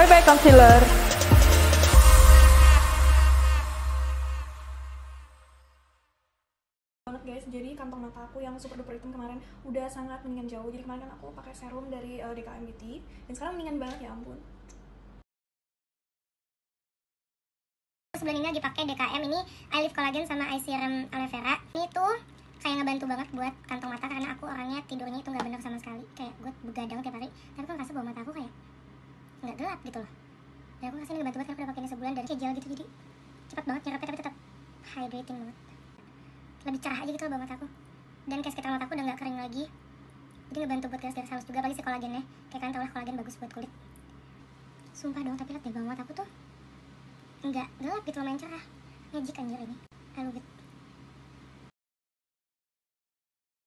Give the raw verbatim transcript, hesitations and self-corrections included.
Bye bye concealer. Banget guys, jadi kantong mata aku yang super duper hitam kemarin udah sangat mendingan jauh. Jadi kemarin kan aku pakai serum dari uh, D K M Beauty dan sekarang mendingan banget, ya ampun. Sebulan ini lagi pakai D K M ini Eye Lift Collagen sama Eye Serum Aloe Vera. Ini tuh kayak ngebantu banget buat kantong mata karena aku orangnya tidurnya itu nggak bener sama sekali. Kayak gue begadang tiap hari, tapi kok ngerasa bahwa mata aku kayak nggak gelap gitu loh. Dan aku ngerasa ini ngebantu banget karena aku udah pakai ini sebulan dan kayak gel gitu, jadi cepat banget nyerapnya tapi tetap hydrating banget. Lebih cerah aja gitu loh bawah mataku. Dan kayak sekitar mataku udah nggak kering lagi. Jadi ngebantu buat garis-garis halus juga, apalagi si kolagennya. Kayak kalian tau lah kolagen bagus buat kulit. Sumpah dong, tapi lihat deh bawah mataku tuh nggak gelap gitu, lumayan cerah. Magic anjir ini. I love it.